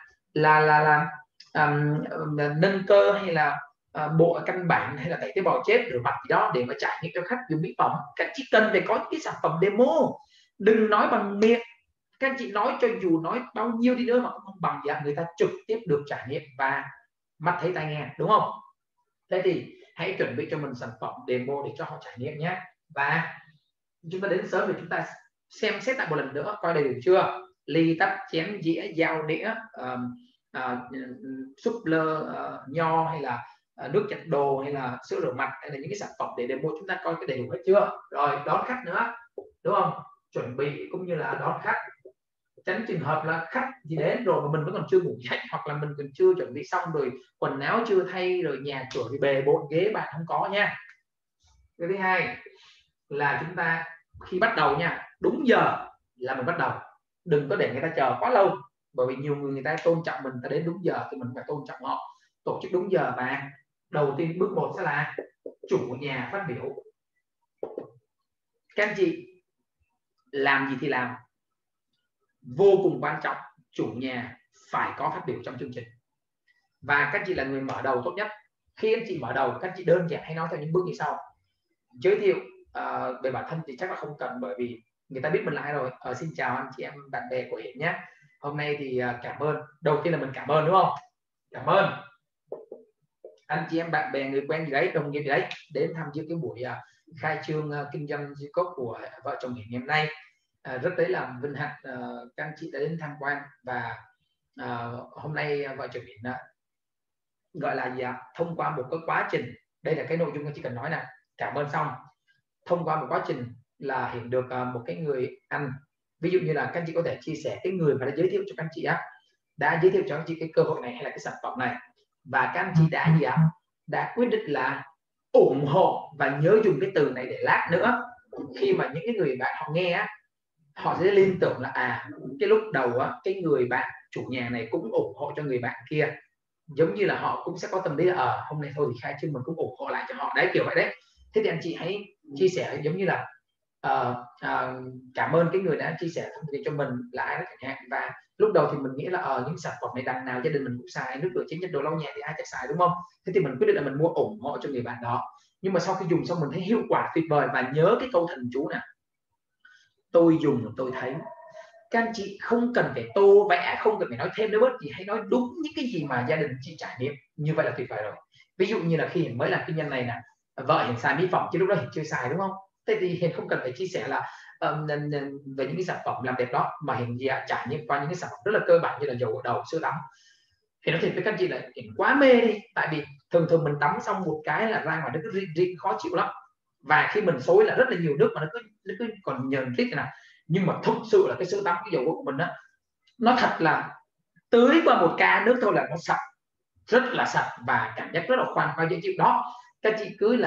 Speaker 1: nâng cơ, hay là bộ căn bản, hay là tẩy tế bào chết, rửa mặt gì đó để mà trải nghiệm cho khách dùng mỹ phẩm. Các chị cần phải có những cái sản phẩm demo. Đừng nói bằng miệng, các anh chị nói cho dù nói bao nhiêu đi nữa mà không bằng gì, người ta trực tiếp được trải nghiệm và mắt thấy tai nghe, đúng không? Thế thì hãy chuẩn bị cho mình sản phẩm demo để cho họ trải nghiệm nhé. Và chúng ta đến sớm thì chúng ta xem xét lại một lần nữa coi đầy đủ chưa. Ly, tách, chén, dĩa, dao, đĩa, súp lơ, nho, hay là nước giặt đồ, hay là sữa rửa mặt, hay là những cái sản phẩm để demo, chúng ta coi cái đầy đủ hết chưa. Rồi đón khách nữa, đúng không? Chuẩn bị cũng như là đón khách, tránh trường hợp là khách gì đến rồi mà mình vẫn còn chưa ngủ dậy, hoặc là mình còn chưa chuẩn bị xong, rồi quần áo chưa thay, rồi nhà cửa thì bề bộn, ghế bạn không có nha. Cái thứ hai là chúng ta khi bắt đầu nha, đúng giờ là mình bắt đầu, đừng có để người ta chờ quá lâu, bởi vì nhiều người ta tôn trọng mình, ta đến đúng giờ thì mình phải tôn trọng họ, tổ chức đúng giờ. Và đầu tiên bước 1 sẽ là chủ nhà phát biểu. Các anh chị làm gì thì làm, vô cùng quan trọng chủ nhà phải có phát biểu trong chương trình. Và các chị là người mở đầu tốt nhất. Khi anh chị mở đầu, các chị đơn giản hãy nói theo những bước như sau. Giới thiệu về bản thân thì chắc là không cần, bởi vì người ta biết mình là ai rồi. Xin chào anh chị em bạn bè của Hiển nhé, hôm nay thì cảm ơn. Đầu tiên là mình cảm ơn, đúng không? Cảm ơn anh chị em bạn bè, người quen gì đấy, đồng nghiệp gì đấy đến tham dự cái buổi khai trương kinh doanh di cốc của vợ chồng Hiển ngày hôm nay. Rất đấy là vinh hạnh các anh chị đã đến tham quan. Và hôm nay vợ chồng Hiển gọi là gì ạ? Thông qua một cái quá trình, đây là cái nội dung anh chỉ cần nói là cảm ơn xong. Thông qua một quá trình là Hiển được một cái người anh, ví dụ như là các anh chị có thể chia sẻ cái người mà đã giới thiệu cho các anh chị đã giới thiệu cho các anh chị cái cơ hội này hay là cái sản phẩm này, và các anh chị đã gì ạ? Đã quyết định là ủng hộ. Và nhớ dùng cái từ này để lát nữa khi mà những cái người bạn họ nghe họ sẽ liên tưởng là cái lúc đầu cái người bạn chủ nhà này cũng ủng hộ cho người bạn kia, giống như là họ cũng sẽ có tâm lý là hôm nay thôi thì khai trương mình cũng ủng hộ lại cho họ đấy, kiểu vậy đấy. Thế thì anh chị hãy chia sẻ giống như là cảm ơn cái người đã chia sẻ thông tin cho mình là ai đó chẳng hạn. Và lúc đầu thì mình nghĩ là những sản phẩm này đằng nào gia đình mình cũng xài, nước rửa chén, nhiệt độ lau nhà thì ai chắc xài, đúng không? Thế thì mình quyết định là mình mua ủng hộ cho người bạn đó. Nhưng mà sau khi dùng xong mình thấy hiệu quả tuyệt vời. Và nhớ cái câu thần chú nè, tôi dùng tôi thấy. Các anh chị không cần phải tô vẽ, không cần phải nói thêm nữa bất gì, hãy nói đúng những cái gì mà gia đình chị trải nghiệm, như vậy là tuyệt vời rồi. Ví dụ như là khi Hiển mới làm kinh doanh này nè, vợ Hiển xài mỹ phẩm chứ lúc đó Hiển chưa xài, đúng không? Thế thì Hiển không cần phải chia sẻ là về những cái sản phẩm làm đẹp đó, mà Hiển trải nghiệm qua những cái sản phẩm rất là cơ bản như là dầu gội đầu, sữa tắm. Thì nói thiệt với các anh chị là Hiển quá mê đi, tại vì thường mình tắm xong một cái là ra ngoài nó cứ rin khó chịu lắm, và khi mình xối là rất là nhiều nước mà nó cứ còn nhờn rít nào. Nhưng mà thực sự là cái sữa tắm, cái dầu gội của mình nó thật là tưới qua một ca nước thôi là nó sạch, rất là sạch và cảm giác rất là khoan khoái dễ chịu đó. Các chị cứ là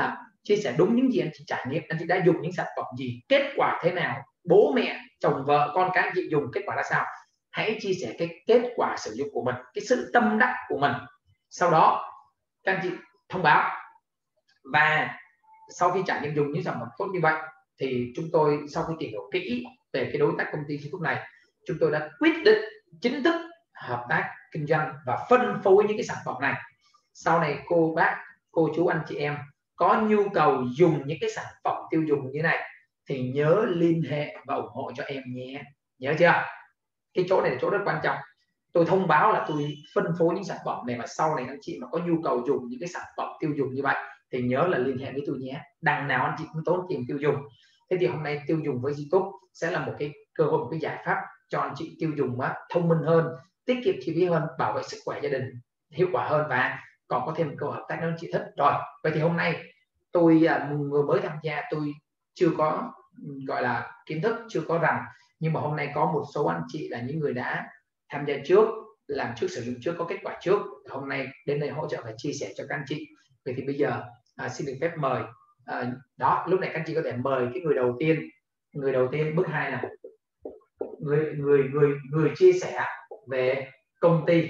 Speaker 1: chia sẻ đúng những gì anh chị trải nghiệm, anh chị đã dùng những sản phẩm gì, kết quả thế nào, bố mẹ, chồng vợ, con cái anh chị dùng kết quả ra sao. Hãy chia sẻ cái kết quả sử dụng của mình, cái sự tâm đắc của mình. Sau đó các anh chị thông báo. Và sau khi trải nghiệm dùng những sản phẩm tốt như vậy thì chúng tôi sau khi tìm hiểu kỹ về cái đối tác công ty Facebook này, chúng tôi đã quyết định chính thức hợp tác kinh doanh và phân phối những cái sản phẩm này. Sau này cô bác, cô chú, anh chị em có nhu cầu dùng những cái sản phẩm tiêu dùng như này thì nhớ liên hệ và ủng hộ cho em nhé. Nhớ chưa? Cái chỗ này là chỗ rất quan trọng. Tôi thông báo là tôi phân phối những sản phẩm này, mà sau này anh chị mà có nhu cầu dùng những cái sản phẩm tiêu dùng như vậy thì nhớ là liên hệ với tôi nhé. Đằng nào anh chị cũng tốn tiền tiêu dùng. Thế thì hôm nay tiêu dùng với YouTube sẽ là một cái cơ hội, một cái giải pháp cho anh chị tiêu dùng thông minh hơn, tiết kiệm chi phí hơn, bảo vệ sức khỏe gia đình hiệu quả hơn, và còn có thêm cơ hội hợp tác nếu anh chị thích. Rồi, vậy thì hôm nay tôi người mới tham gia, tôi chưa có gọi là kiến thức, chưa có rành, nhưng mà hôm nay có một số anh chị là những người đã tham gia trước, làm trước, sử dụng trước, có kết quả trước, hôm nay đến đây hỗ trợ và chia sẻ cho các anh chị. Vậy thì bây giờ xin được phép mời đó, lúc này các anh chị có thể mời cái người đầu tiên bước 2 này, người chia sẻ về công ty.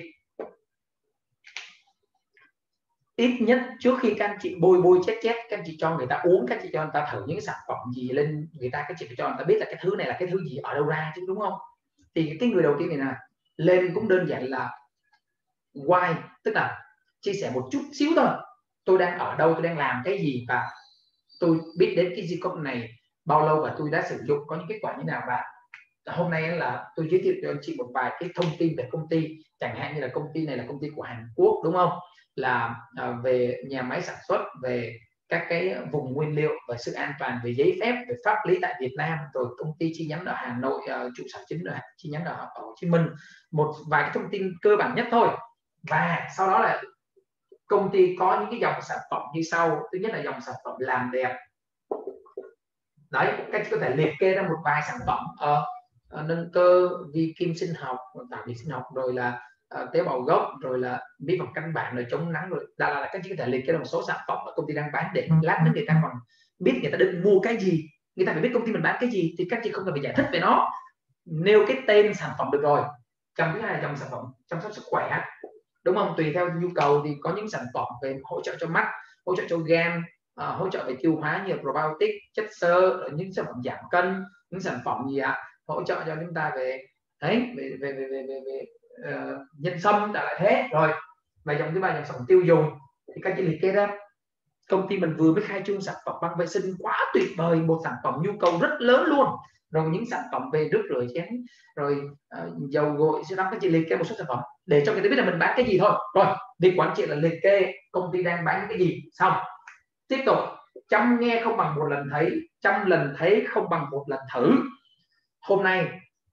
Speaker 1: Ít nhất trước khi các anh chị bôi chết các anh chị cho người ta uống, các anh chị cho người ta thử những sản phẩm gì lên người ta, các anh chị phải cho người ta biết là cái thứ này là cái thứ gì, ở đâu ra chứ, đúng không? Thì cái người đầu tiên này là lên cũng đơn giản là why, tức là chia sẻ một chút xíu thôi, tôi đang ở đâu, tôi đang làm cái gì, và tôi biết đến cái Zcop này bao lâu, và tôi đã sử dụng có những kết quả như nào. Và hôm nay là tôi giới thiệu cho anh chị một vài cái thông tin về công ty, chẳng hạn như là công ty này là công ty của Hàn Quốc, đúng không, là về nhà máy sản xuất, về các cái vùng nguyên liệu và sự an toàn, về giấy phép, về pháp lý tại Việt Nam, rồi công ty chi nhánh ở Hà Nội, trụ sở chính ở chi nhánh ở Hồ Chí Minh, một vài cái thông tin cơ bản nhất thôi. Và sau đó là công ty có những cái dòng sản phẩm như sau. Thứ nhất là dòng sản phẩm làm đẹp. Đấy, các chị có thể liệt kê ra một vài sản phẩm nâng cơ, vi kim sinh học, tạo vi sinh học, rồi là tế bào gốc, rồi là mỹ phẩm căn bản, rồi chống nắng, rồi là các chị có thể liệt kê ra một số sản phẩm mà công ty đang bán, để lát nữa người ta còn biết người ta định mua cái gì, người ta phải biết công ty mình bán cái gì, thì các chị không cần phải giải thích về nó, nêu cái tên sản phẩm được rồi. Trong thứ hai là dòng sản phẩm chăm sóc sức khỏe, đúng không, tùy theo nhu cầu thì có những sản phẩm về hỗ trợ cho mắt, hỗ trợ cho gan, hỗ trợ về tiêu hóa như probiotic, chất xơ, những sản phẩm giảm cân, những sản phẩm gì hỗ trợ cho chúng ta về đấy, về nhân sâm, đã lại thế rồi. Và dòng thứ ba, dòng sản phẩm tiêu dùng, thì các chị liệt kê ra. Công ty mình vừa mới khai trương sản phẩm băng vệ sinh quá tuyệt vời, một sản phẩm nhu cầu rất lớn luôn, rồi những sản phẩm về nước rửa chén, rồi dầu gội, sẽ các chị liệt kê một số sản phẩm để cho người ta biết là mình bán cái gì thôi. Rồi, việc của anh chị là liệt kê công ty đang bán cái gì xong. Tiếp tục, trăm nghe không bằng một lần thấy, trăm lần thấy không bằng một lần thử. Hôm nay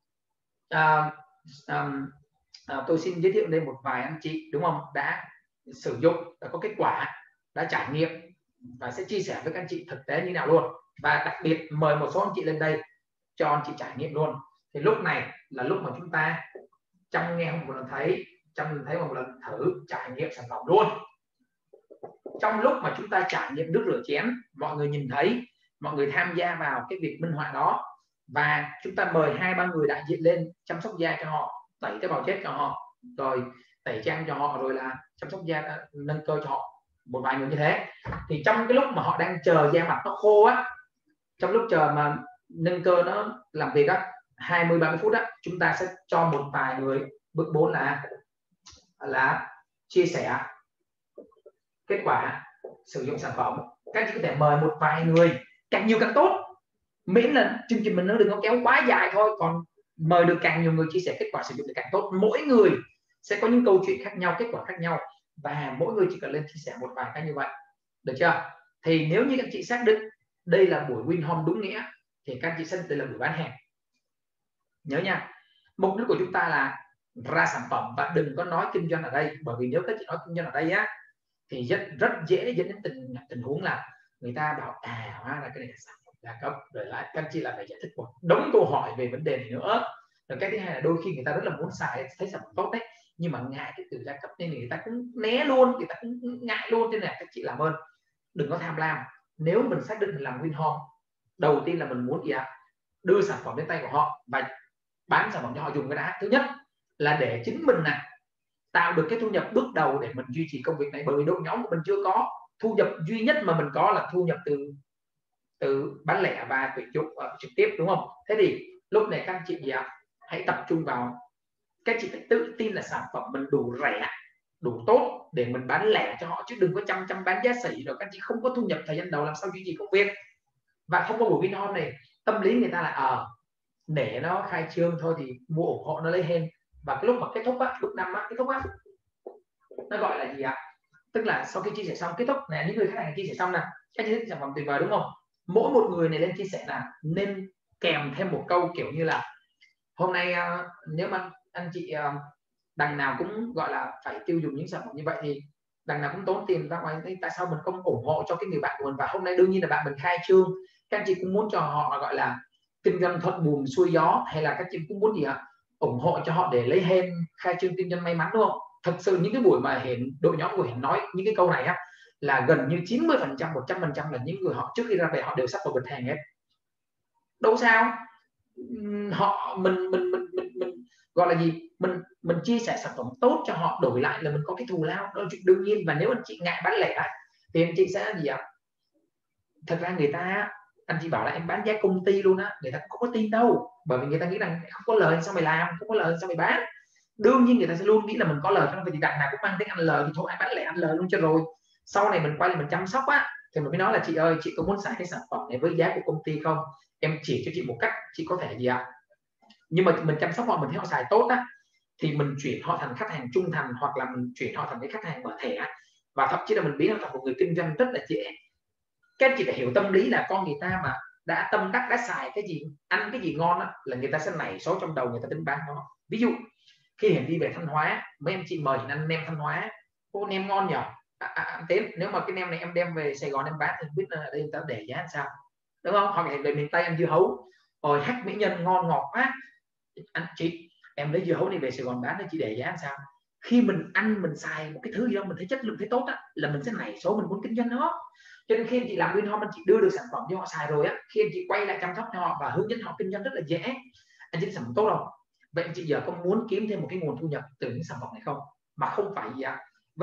Speaker 1: tôi xin giới thiệu lên một vài anh chị, đúng không, đã sử dụng, đã có kết quả, đã trải nghiệm, và sẽ chia sẻ với các anh chị thực tế như nào luôn. Và đặc biệt mời một số anh chị lên đây cho anh chị trải nghiệm luôn. Thì lúc này là lúc mà chúng ta trăm nghe không một lần thấy, trăm lần thấy một lần thử, trải nghiệm sản phẩm luôn. Trong lúc mà chúng ta trải nghiệm nước rửa chén, mọi người nhìn thấy, mọi người tham gia vào cái việc minh họa đó, và chúng ta mời 2-3 người đại diện lên chăm sóc da cho họ, tẩy tế bào chết cho họ, rồi tẩy trang cho họ, rồi là chăm sóc da, nâng cơ cho họ, một vài người như thế. Thì trong cái lúc mà họ đang chờ da mặt nó khô á, trong lúc chờ mà nâng cơ nó làm việc á, 20-30 phút á, chúng ta sẽ cho một vài người, bước 4 là chia sẻ kết quả sử dụng sản phẩm. Các chị có thể mời một vài người, càng nhiều càng tốt, miễn là chương trình mình nó đừng có kéo quá dài thôi, còn mời được càng nhiều người chia sẻ kết quả sử dụng thì càng tốt. Mỗi người sẽ có những câu chuyện khác nhau, kết quả khác nhau, và mỗi người chỉ cần lên chia sẻ một vài cái như vậy, được chưa? Thì nếu như các chị xác định đây là buổi win home đúng nghĩa thì các chị sẽ đây là buổi bán hàng. Nhớ nha, mục đích của chúng ta là ra sản phẩm, và đừng có nói kinh doanh ở đây, bởi vì nếu các chị nói kinh doanh ở đây á thì rất dễ dẫn đến tình huống là người ta bảo hóa ra cái này là sản phẩm đa cấp, rồi lại các chị là phải giải thích một đống câu hỏi về vấn đề này nữa. Rồi cái thứ hai là đôi khi người ta rất là muốn xài, thấy sản phẩm tốt đấy, nhưng mà ngại cái từ đa cấp nên người ta cũng né luôn, người ta cũng ngại luôn. Thế này các chị làm ơn đừng có tham lam, nếu mình xác định mình làm Vinhome, đầu tiên là mình muốn gì ạ? Đưa sản phẩm đến tay của họ và bán sản phẩm cho họ dùng cái đã. Thứ nhất là để chính mình tạo được cái thu nhập bước đầu để mình duy trì công việc này, bởi vì đội nhóm của mình chưa có. Thu nhập duy nhất mà mình có là thu nhập từ bán lẻ và tuyển dụng trực tiếp, đúng không? Thế thì lúc này các anh chị hãy tập trung vào, các chị phải tự tin là sản phẩm mình đủ rẻ, đủ tốt để mình bán lẻ cho họ, chứ đừng có chăm bán giá sỉ rồi các chị không có thu nhập thời gian đầu làm sao duy trì công việc. Và thông qua buổi Vinhome này, tâm lý người ta là để nó khai trương thôi thì mua ủng hộ nó lấy hen, và cái lúc mà kết thúc lúc năm kết thúc nó gọi là gì ạ? Tức là sau khi chia sẻ xong kết thúc này, những người khách hàng chia sẻ xong các chị thấy sản phẩm tuyệt vời đúng không? Mỗi một người này lên chia sẻ là nên kèm thêm một câu kiểu như là hôm nay nếu mà anh chị đằng nào cũng gọi là phải tiêu dùng những sản phẩm như vậy thì đằng nào cũng tốn tiền ra ngoài, tại sao mình không ủng hộ cho cái người bạn của mình? Và hôm nay đương nhiên là bạn mình khai trương, các anh chị cũng muốn cho họ gọi là kinh doanh thuận buồm xuôi gió, hay là các chị cũng muốn gì ủng hộ cho họ để lấy hen khai trương kinh doanh may mắn, đúng không? Thật sự những cái buổi mà Hiển, đội nhóm của Hiển nói những cái câu này là gần như 90%, 100% là những người họ trước khi ra về họ đều sắp vào bịch hàng hết. Đâu sao họ mình gọi là gì, mình chia sẻ sản phẩm tốt cho họ, đổi lại là mình có cái thù lao, đó là chuyện đương nhiên. Và nếu anh chị ngại bán lẻ thì anh chị sẽ gì ạ? Thật ra người ta, anh chị bảo là em bán giá công ty luôn người ta cũng không có tin đâu, bởi vì người ta nghĩ rằng không có lời sao mày làm, không có lời sao mày bán. Đương nhiên người ta sẽ luôn nghĩ là mình có lời, cho nên thì đằng nào cũng mang tiếng ăn lời thì thôi ai bán lẻ ăn lời luôn cho rồi. Sau này mình quay lại mình chăm sóc thì mình mới nói là chị ơi, chị có muốn xài cái sản phẩm này với giá của công ty không? Em chỉ cho chị một cách chị có thể gì ạ? Nhưng mà mình chăm sóc họ, mình thấy họ xài tốt thì mình chuyển họ thành khách hàng trung thành, hoặc là mình chuyển họ thành cái khách hàng mở thẻ, và thậm chí là mình biến họ thành một người kinh doanh rất là dễ. Các chị phải hiểu tâm lý là con người ta mà đã tâm đắc, đã xài cái gì, ăn cái gì ngon là người ta sẽ nảy số trong đầu, người ta tính bán nó. Ví dụ khi Hiển đi về Thanh Hóa, mấy anh chị mời Hiển ăn nem Thanh Hóa, ô nem ngon nhỉ, Tiến nếu mà cái nem này em đem về Sài Gòn em bán thì biết là đây người ta để giá làm sao, đúng không? Hoặc là về miền Tây ăn dưa hấu, rồi hắc mỹ nhân ngon ngọt quá, anh chị em lấy dưa hấu này về Sài Gòn bán thì chị để giá làm sao? Khi mình ăn mình xài một cái thứ gì đó mình thấy chất lượng thấy tốt là mình sẽ nảy số mình muốn kinh doanh nó. Cho nên khi anh chị làm Vinhome, anh chị đưa được sản phẩm cho họ xài rồi khi anh chị quay lại chăm sóc cho họ và hướng dẫn họ kinh doanh rất là dễ. Anh chị sản phẩm tốt không? Vậy anh chị giờ có muốn kiếm thêm một cái nguồn thu nhập từ những sản phẩm này không, mà không phải gì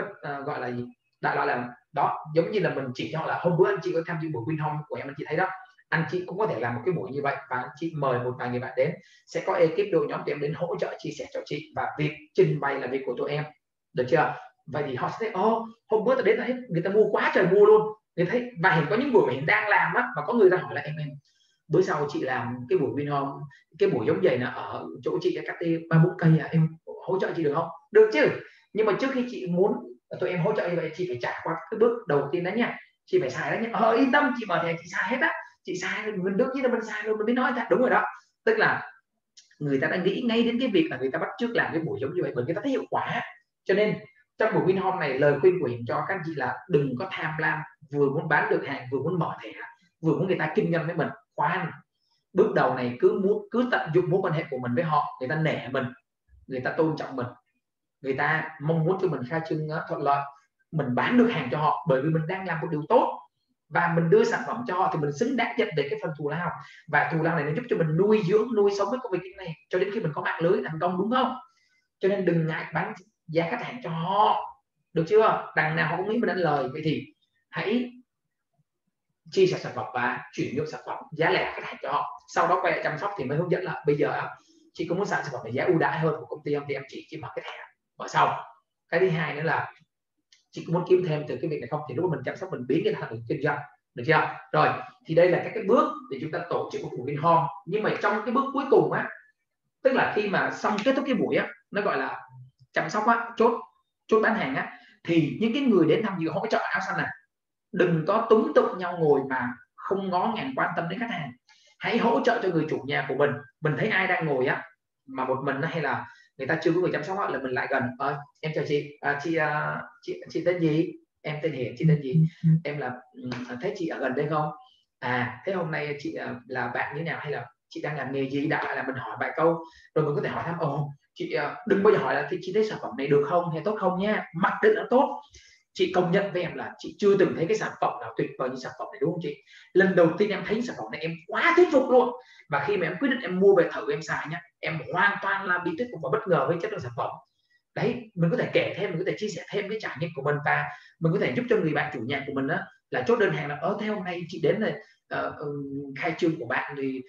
Speaker 1: gọi là gì, đại loại là đó, giống như là mình chỉ cho họ là hôm bữa anh chị có tham dự buổi Vinhome của em, anh chị thấy đó, anh chị cũng có thể làm một cái buổi như vậy và anh chị mời một vài người bạn đến, sẽ có ekip đội nhóm tụi em đến hỗ trợ chia sẻ cho chị, và việc trình bày là việc của tụi em, được chưa? Vậy thì họ sẽ thấy hôm bữa tôi đến thấy người ta mua quá trời mua luôn, người thấy. Và Hiển có những buổi mà Hiển đang làm và có người ta hỏi là em bữa sau chị làm cái buổi Vinhome, cái buổi giống vậy là ở chỗ chị cắt 3-4 cây em hỗ trợ chị được không? Được chứ, nhưng mà trước khi chị muốn tụi em hỗ trợ như vậy, chị phải trải qua cái bước đầu tiên đó nha, chị phải xài đó nha. Yên tâm, chị mở thẻ chị xài hết chị xài, mình đương nhiên là mình xài rồi mình mới nói ra, đúng rồi đó. Tức là người ta đã nghĩ ngay đến cái việc là người ta bắt chước làm cái buổi giống như vậy bởi người ta thấy hiệu quả. Cho nên trong buổi Vinhome này, lời khuyên của Hiển cho các anh chị là đừng có tham lam, vừa muốn bán được hàng, vừa muốn mở thẻ, vừa muốn người ta kinh doanh với mình. Khoan, bước đầu này cứ tận dụng mối quan hệ của mình với họ, người ta nể mình, người ta tôn trọng mình, người ta mong muốn cho mình khai trương thuận lợi, mình bán được hàng cho họ bởi vì mình đang làm một điều tốt, và mình đưa sản phẩm cho họ thì mình xứng đáng nhận được cái phần thù lao, và thù lao này nó giúp cho mình nuôi sống với công việc này cho đến khi mình có mạng lưới thành công, đúng không? Cho nên đừng ngại bán giá khách hàng cho họ, được chưa? Đằng nào họ cũng nghĩ mình ăn lời. Vậy thì hãy chia sẻ sản phẩm và chuyển nhượng sản phẩm giá lẻ khách hàng cho họ, sau đó quay lại chăm sóc thì mới hướng dẫn là bây giờ chị có muốn sản phẩm với giá ưu đãi hơn của công ty không, thì em chỉ mở cái thẻ mở sau. Cái thứ hai nữa là chị có muốn kiếm thêm từ cái việc này không, thì lúc mà mình chăm sóc mình biến cái thành kinh doanh, được chưa? Rồi thì đây là các cái bước để chúng ta tổ chức một buổi Vinhome. Nhưng mà trong cái bước cuối cùng tức là khi mà xong kết thúc cái buổi nó gọi là chăm sóc chốt bán hàng thì những cái người đến tham dự hỗ trợ áo xanh này đừng có túm tụm nhau ngồi mà không ngó ngàng quan tâm đến khách hàng. Hãy hỗ trợ cho người chủ nhà của mình thấy ai đang ngồi mà một mình hay là người ta chưa có người chăm sóc là mình lại gần. Em chào chị tên gì? Em tên Hiển, chị tên gì? Em là thấy chị ở gần đây không? Thế hôm nay chị là bạn như thế nào, hay là chị đang làm nghề gì? Đã là mình hỏi vài câu rồi mình có thể hỏi thăm chị đừng bao giờ hỏi là chị thấy sản phẩm này được không hay tốt không nha, mặc định là tốt, chị công nhận với em là chị chưa từng thấy cái sản phẩm nào tuyệt vời như sản phẩm này, đúng không chị? Lần đầu tiên em thấy sản phẩm này em quá thuyết phục luôn, và khi mà em quyết định em mua về thử em xài nhá, em hoàn toàn là bị thuyết phục và bất ngờ với chất lượng sản phẩm. Đấy, mình có thể kể thêm, mình có thể chia sẻ thêm cái trải nghiệm của mình, và mình có thể giúp cho người bạn chủ nhà của mình đó là chốt đơn hàng là theo hôm nay chị đến này, khai trương của bạn thì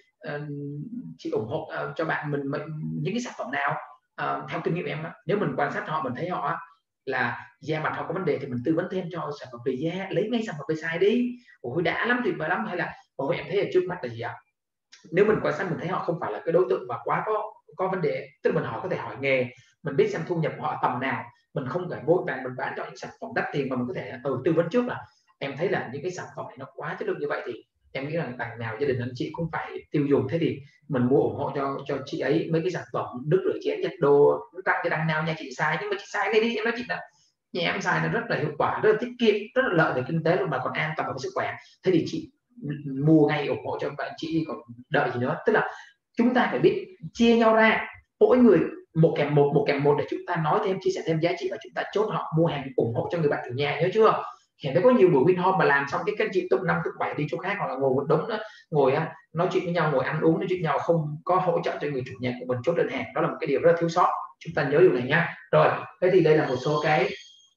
Speaker 1: chị ủng hộ cho bạn mình những cái sản phẩm nào. Theo kinh nghiệm em á, nếu mình quan sát họ, mình thấy họ là da mặt họ có vấn đề thì mình tư vấn thêm cho sản phẩm về da, lấy ngay sản phẩm về xài đi, ôi đã lắm, tuyệt vời lắm. Hay là ôi em thấy ở trước mắt là gì ạ, nếu mình quan sát mình thấy họ không phải là cái đối tượng mà quá có vấn đề, tức là mình hỏi, có thể hỏi nghề, mình biết xem thu nhập của họ tầm nào, mình không phải vội vàng mình bán cho những sản phẩm đắt tiền, mà mình có thể tư vấn trước là em thấy là những cái sản phẩm này nó quá chất lượng như vậy, thì em nghĩ là đằng nào gia đình anh chị cũng phải tiêu dùng, thế thì mình mua ủng hộ cho chị ấy mấy cái sản phẩm nước rửa chén, giặt đồ, tăng cái đằng nào nhà chị xài, nhưng mà chị xài này đi, em nói chị là nhà em xài nó rất là hiệu quả, rất là tiết kiệm, rất là lợi về kinh tế luôn, mà còn an toàn về sức khỏe, thế thì chị mua ngay ủng hộ cho bạn chị, còn đợi gì nữa. Tức là chúng ta phải biết chia nhau ra, mỗi người một kèm một, một kèm một, để chúng ta nói thêm, chia sẻ thêm giá trị, và chúng ta chốt họ mua hàng ủng hộ cho người bạn chủ nhà, nhớ chưa? Hiện thấy có nhiều buổi Vinhome mà làm xong cái các chị tụng 5 tụng 7 đi chỗ khác, hoặc là ngồi một đống đó, ngồi nói chuyện với nhau, ngồi ăn uống nói chuyện với nhau, không có hỗ trợ cho người chủ nhà của mình chốt đơn hàng, đó là một cái điều rất là thiếu sót, chúng ta nhớ điều này nhá. Rồi, thế thì đây là một số cái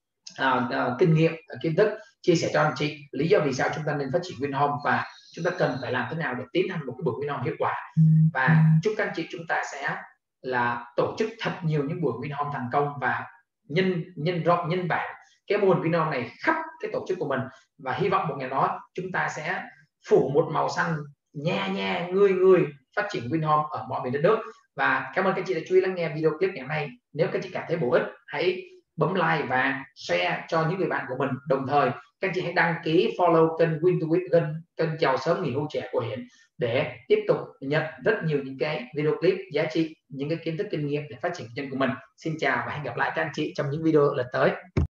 Speaker 1: kinh nghiệm, kiến thức chia sẻ cho anh chị lý do vì sao chúng ta nên phát triển Vinhome, và chúng ta cần phải làm thế nào để tiến hành một cái buổi Vinhome hiệu quả. Và chúc các anh chị chúng ta sẽ là tổ chức thật nhiều những buổi Vinhome thành công, và nhân rộng nhân bản cái mô hình Vinhome này khắp cái tổ chức của mình, và hy vọng một ngày đó chúng ta sẽ phủ một màu xanh, nhà người phát triển Vinhome ở mọi miền đất nước. Và cảm ơn các chị đã chú ý lắng nghe video clip ngày hôm nay. Nếu các chị cảm thấy bổ ích, hãy bấm like và share cho những người bạn của mình. Đồng thời các chị hãy đăng ký follow kênh Win to Win, kênh Giàu Sớm Nghỉ Hưu Trẻ của Hiển, để tiếp tục nhận rất nhiều những cái video clip giá trị, những cái kiến thức kinh nghiệm để phát triển kênh của mình. Xin chào và hẹn gặp lại các anh chị trong những video lần tới.